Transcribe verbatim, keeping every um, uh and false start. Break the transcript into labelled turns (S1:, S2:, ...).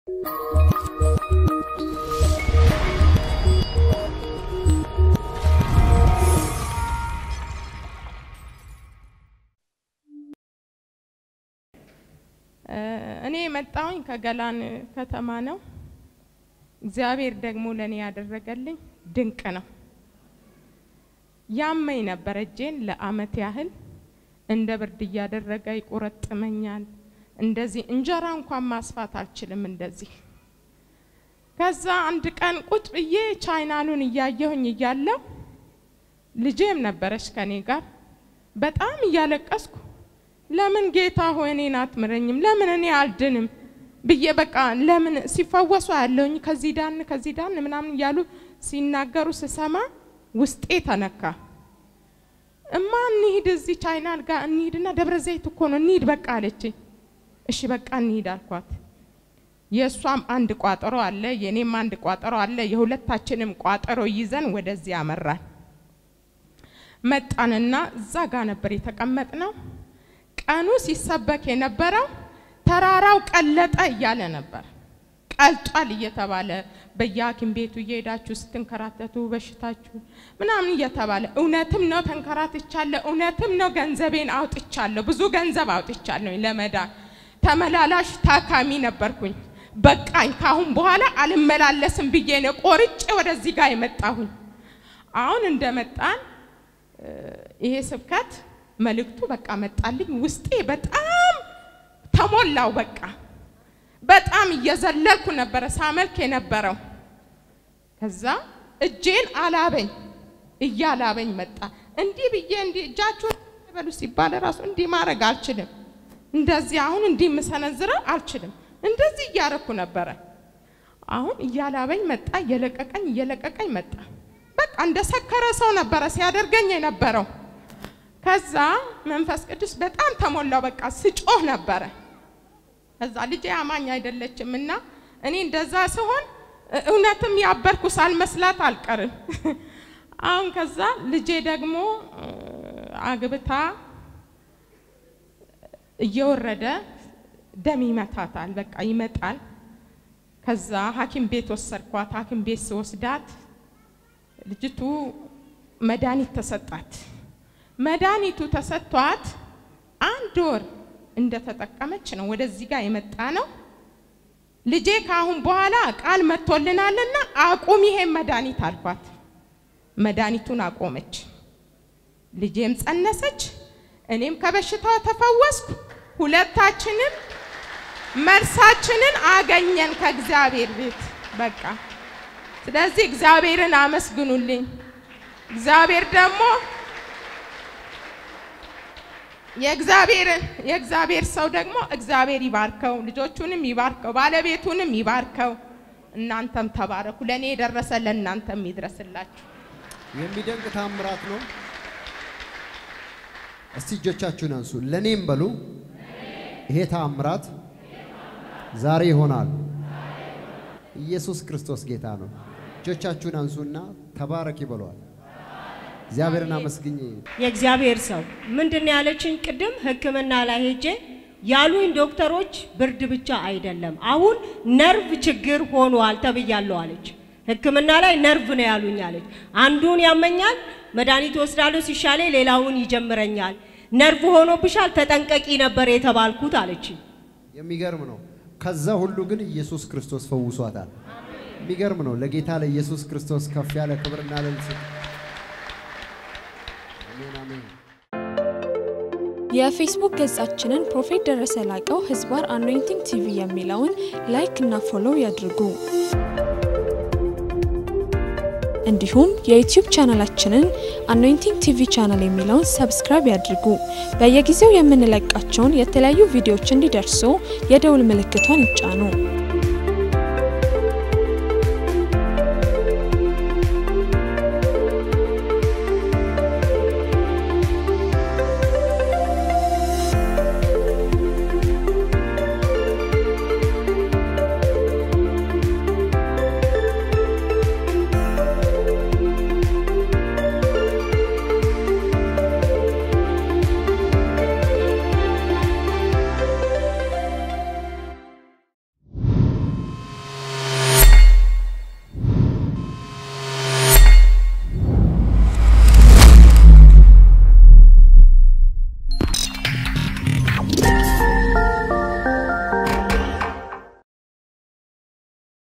S1: እኔ መጣሁኝ ከገላን ከተማ ነው እግዚአብሔር ደግሞ ለኔ ያደረገልኝ ድንቅ ነው ያመኝ ነበር እጄን ለአመት ያህል እንደ ብርድ ያደረገ ይቆረጥመኛል እንደዚህ እንጀራ እንኳን ማስፋት አልችልም እንደዚህ ከዛ አንድ ቀን ቁጭ ብዬ ቻይናሉን ያያየሁኝ ይያለው ልጄም ነበረሽ ከኔ ጋር በጣም ያለቀስኩ ለምን ጌታ ሆይ እኔን አትምረኝም ለምን እኔ አልድንም ብዬ በቃ ለምን ሲፈወሱ ያለውኝ ከዚህ ዳን ከዚህ ዳን ምናምን ያሉ ሲናገሩ ስሰማ ውስጤ ተነካ እማ እንሂድ እዚህ ቻይናል ጋር እንሂድና ደብረ ዘይት እኮ ነው እንሂድ በቃ አለችኝ እሺ በቃ እንሂድ አልኳት የሷም አንድ ቋጠሮ አለ የኔም አንድ ቋጠሮ አለ የሁለታችንም ቋጠሮ ይዘን ወደዚህ አመራን መጣንና እዛ ጋር ነበር የተቀመጥነው ቀኑ ሲሰበክ የነበረው ተራራው ቀለጠ ያለ ነበር ቀልጧል እየተባለ በያኪም ቤቱ እየሄዳችሁ ስትንከራተቱ በሽታችሁ ምናምን እየተባለ እውነትም ነው ተንከራትቻለሁ እውነትም ነው ገንዘቤን አውጥቻለሁ ብዙ ገንዘብ አውጥቻለሁ ለመዳን ተመላላሽ ታካሚ ነበርኩኝ በቃኝ ካሁን በኋላ አልመላለስም ብዬ ነው ቆርጬ ወደዚህ ጋር የመጣሁኝ አሁን እንደመጣን ይሄ ስብከት መልእክቱ በቃ መጣልኝ ውስጤ በጣም ተሞላው በቃ በጣም እየዘለልኩ ነበር ሳመልክ የነበረው ከዛ እጄን አላበኝ እያላበኝ መጣ እንዲ ብዬ እንዲ እጃችሁን በሉ ሲባል ራሱ እንዲ ማረግ አልችልም እንደዚህ አሁን እንዲ መሰነዝረው አልችልም እንደዚህ ያረኩ ነበር አሁን እያላበኝ መጣ የለቀቀኝ የለቀቀኝ መጣ በቃ እንደሰከረ ሰው ነበር ሲያደርገኝ የነበረው ከዛ መንፈስ ቅዱስ በጣም ተሞላው በቃ ስጮህ ነበር ከዛ ልጄ አማኝ አይደለችምና እኔ እንደዛ ሲሆን እውነትም ያበርኩ ሳልመስላት አልቀርም አሁን ከዛ ልጄ ደግሞ አግብታ እየወረደ ደም ይመታታል በቃ ይመጣል ከዛ ሐኪም ቤት ወሰድኳት ሐኪም ቤት ወስዳት ልጅቱ መድኃኒት ተሰጣት መድኃኒቱ ተሰጥቷት አንድ ወር እንደተጠቀመች ነው ወደዚህ ጋር የመጣ ነው ልጄ ካሁን በኋላ ቃል መጥቶልናልና አቁም ይሄ መድኃኒት አልኳት መድኃኒቱን አቆመች ልጄም ጸነሰች እኔም ከበሽታው ተፈወስኩ ሁለታችንም መርሳችንን አገኘን ከእግዚአብሔር ቤት በቃ ስለዚህ እግዚአብሔርን አመስግኑልኝ እግዚአብሔር ደግሞ የእግዚአብሔር የእግዚአብሔር ሰው ደግሞ እግዚአብሔር ይባርከው ልጆቹንም ይባርከው ባለቤቱንም ይባርከው እናንተም ተባረኩ ለኔ ደረሰ ለእናንተም ይድረስላችሁ
S2: የሚደንቅ ታምራት ነው እስቲ እጆቻችሁን አንሱ ለኔም በሉ ይሄ ታምራት ዛሬ ይሆናል ኢየሱስ ክርስቶስ ጌታ ነው እጆቻችሁን አንሱና ተባረክ ይበሏል እግዚአብሔርን አመስግኝ
S3: የእግዚአብሔር ሰው ምንድነው ያለችን ቅድም ህክምና ላይ ሄጄ ያሉኝ ዶክተሮች ብርድ ብቻ አይደለም አሁን ነርቭ ችግር ሆኗል ተብያለሁ አለች ህክምና ላይ ነርቭ ነው ያሉኝ አለች አንዱን ያመኛል መድኃኒት ወስዳለሁ ሲሻለኝ ሌላውን ይጀምረኛል ነርቭ ሆኖብሻል ተጠንቀቂ ነበር የተባልኩት አለች
S2: የሚገርም ነው ከዛ ሁሉ ግን ኢየሱስ ክርስቶስ ፈውሷታል የሚገርም ነው ለጌታ ለኢየሱስ ክርስቶስ ከፍ ያለ ክብርና ለልጽ
S4: የፌስቡክ ገጻችንን ፕሮፌት ደረሰ ላቀው ህዝባር አኖይንቲንግ ቲቪ የሚለውን ላይክ እና ፎሎው ያድርጉ እንዲሁም የዩቲዩብ ቻናላችንን አኖይንቲንግ ቲቪ ቻናል የሚለውን ሰብስክራይብ ያድርጉ በየጊዜው የምንለቃቸውን የተለያዩ ቪዲዮዎች እንዲደርሱ የደውል ምልክቷን ይጫኑ